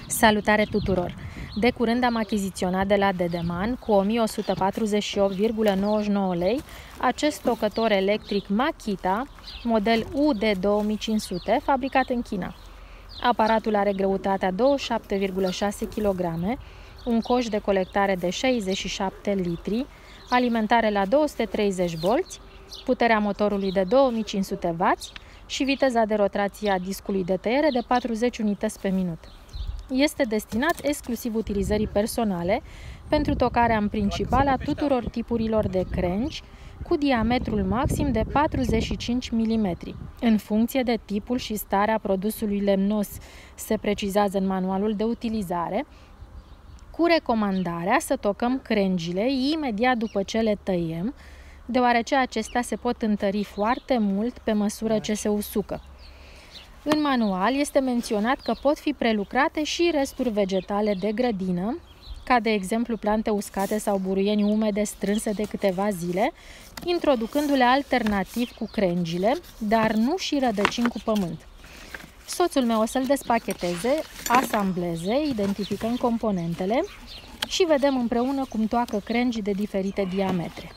Salutare tuturor! De curând am achiziționat de la Dedeman cu 1148,99 lei acest tocător electric Makita, model UD2500, fabricat în China. Aparatul are greutatea 27,6 kg, un coș de colectare de 67 litri, alimentare la 230 V, puterea motorului de 2500 W și viteza de rotație a discului de tăiere de 40 unități pe minut. Este destinat exclusiv utilizării personale pentru tocarea în principal a tuturor tipurilor de crengi cu diametrul maxim de 45 mm. În funcție de tipul și starea produsului lemnos se precizează în manualul de utilizare, cu recomandarea să tocăm crengile imediat după ce le tăiem, deoarece acestea se pot întări foarte mult pe măsură ce se usucă. În manual este menționat că pot fi prelucrate și resturi vegetale de grădină, ca de exemplu plante uscate sau buruieni umede strânse de câteva zile, introducându-le alternativ cu crengile, dar nu și rădăcini cu pământ. Soțul meu o să-l despacheteze, asambleze, identificăm componentele și vedem împreună cum toacă crengi de diferite diametre.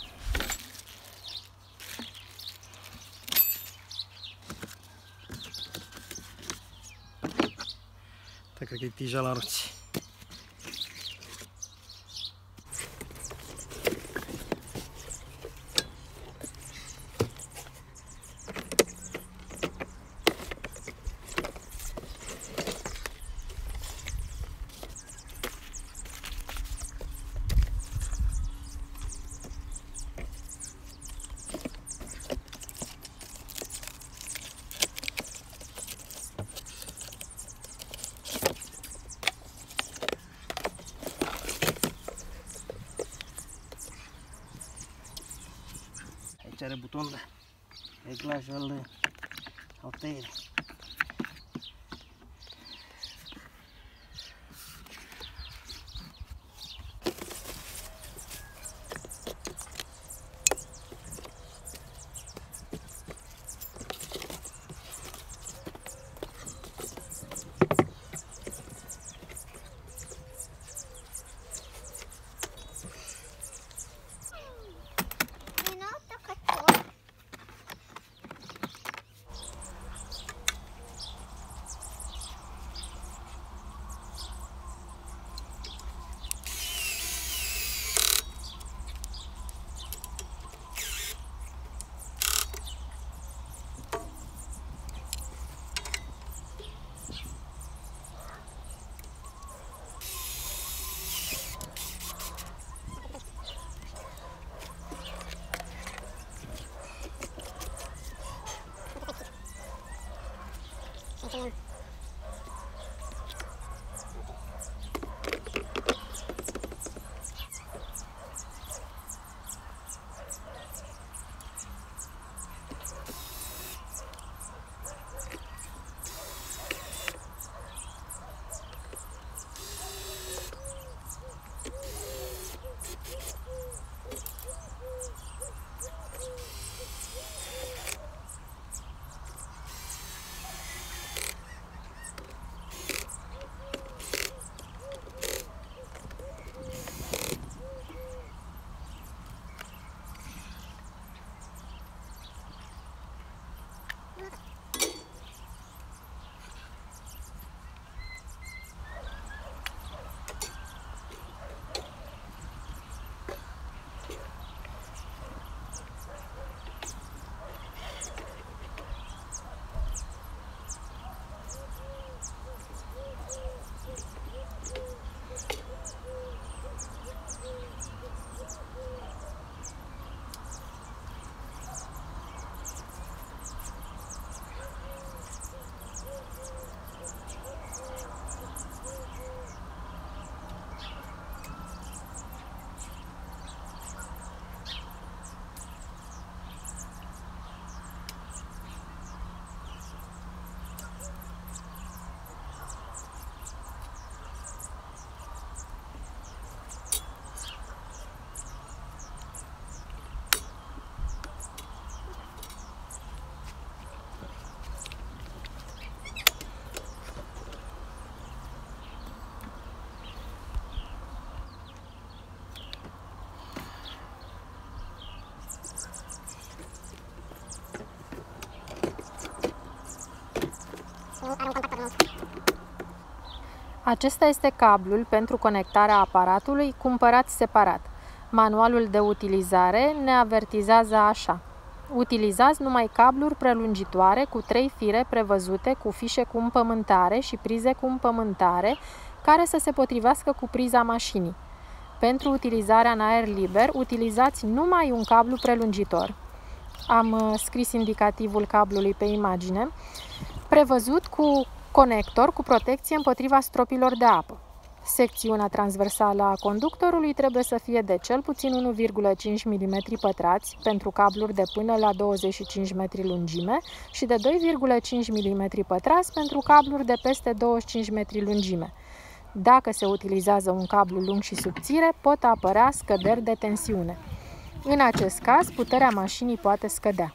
Така ги тижала руци. Aici are buton de reglaj al tăierii. Acesta este cablul pentru conectarea aparatului cumpărat separat. Manualul de utilizare ne avertizează așa: utilizați numai cabluri prelungitoare cu 3 fire prevăzute cu fișe cu împământare și prize cu împământare care să se potrivească cu priza mașinii. Pentru utilizarea în aer liber, utilizați numai un cablu prelungitor. Am scris indicativul cablului pe imagine, prevăzut cu conector cu protecție împotriva stropilor de apă. Secțiunea transversală a conductorului trebuie să fie de cel puțin 1,5 mm pătrați pentru cabluri de până la 25 metri lungime și de 2,5 mm pătrați pentru cabluri de peste 25 metri lungime. Dacă se utilizează un cablu lung și subțire, pot apărea scăderi de tensiune. În acest caz, puterea mașinii poate scădea.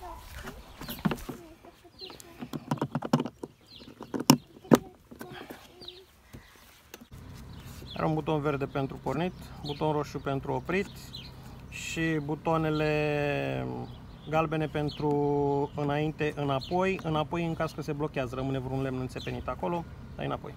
Are un buton verde pentru pornit, buton roșu pentru oprit și butoanele galbene pentru înainte, înapoi, înapoi în caz că se blochează, rămâne vreun lemn înțepenit acolo, dai înapoi.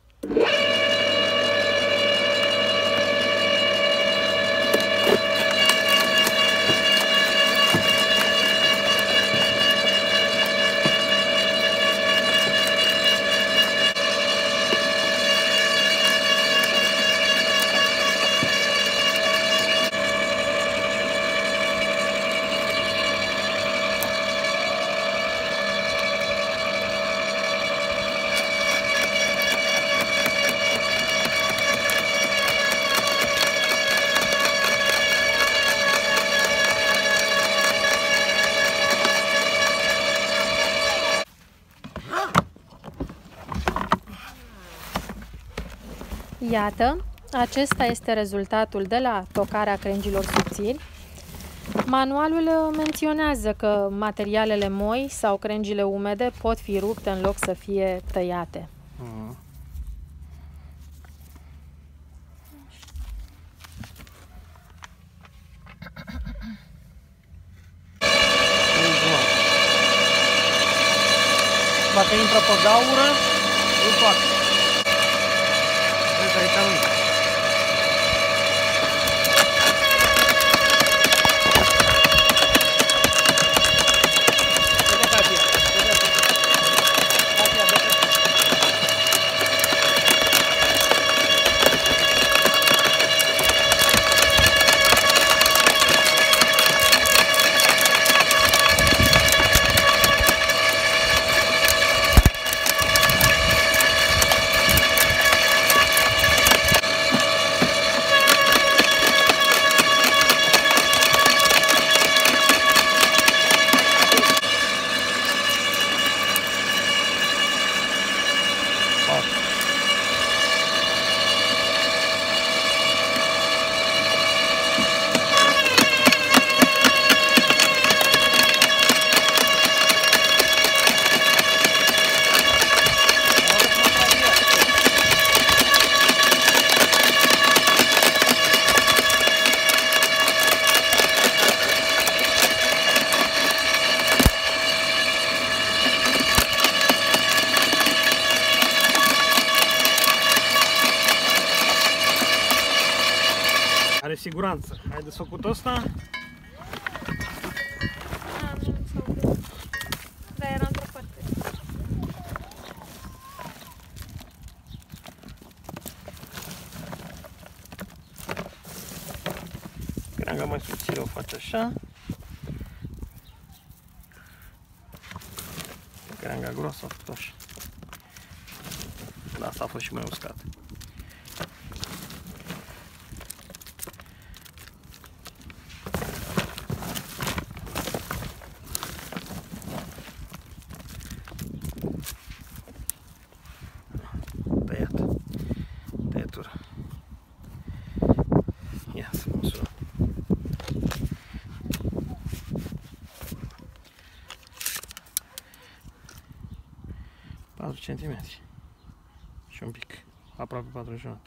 Iată, acesta este rezultatul de la tocarea crengilor subțiri. Manualul menționează că materialele moi sau crengile umede pot fi rupte în loc să fie tăiate. Dacă intră pe gaură, îl fac. Vezi, aici nu. Uite Katia, uite Katia. Katia, uite. Are siguranță. Ai desfăcut ăsta? Am desfăcut. Dar era într-o parte. Creanga mai subțire o faci așa. Creanga groasă a făcut așa. Da, asta a fost și mai uscat. Tăiatură. Ia să măsurăm. 4 cm și un pic, aproape 4 jumate.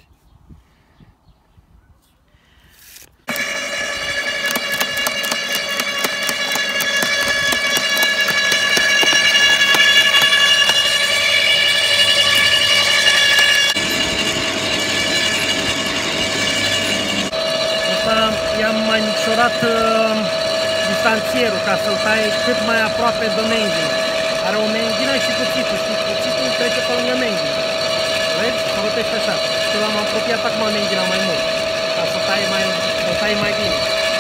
mai micșorat distanțierul ca să-l tai cât mai aproape de menghină. Are o menghină și cuțitul, și cuțitul trece pe lângă menghină. Vezi? Mă rotește așa. Și l-am apropiat acum menghina mai mult, ca să tai mai bine.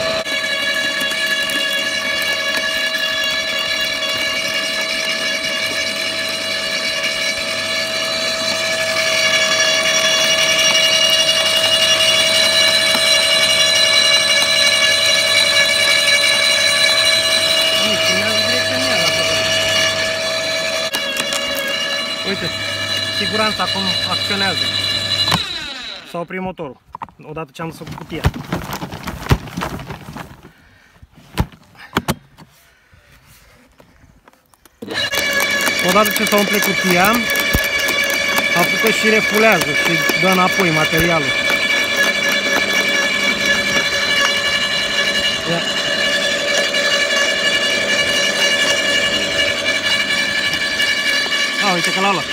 Uite, siguranța cum acționează. S-a oprit motorul, odată ce am dus cu cutia. Odată ce s-a umplut cutia, apucă și refulează și dă înapoi materialul. Ia. Uite că l-a luat.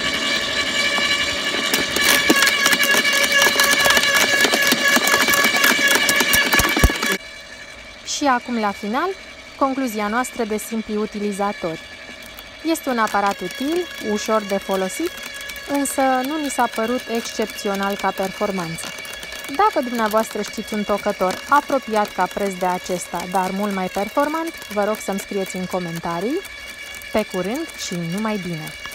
Și acum, la final, concluzia noastră de simpli utilizatori. Este un aparat util, ușor de folosit, însă nu ni s-a părut excepțional ca performanță. Dacă dumneavoastră știți un tocător apropiat ca preț de acesta, dar mult mai performant, vă rog să-mi scrieți în comentarii. Pe curând și numai bine!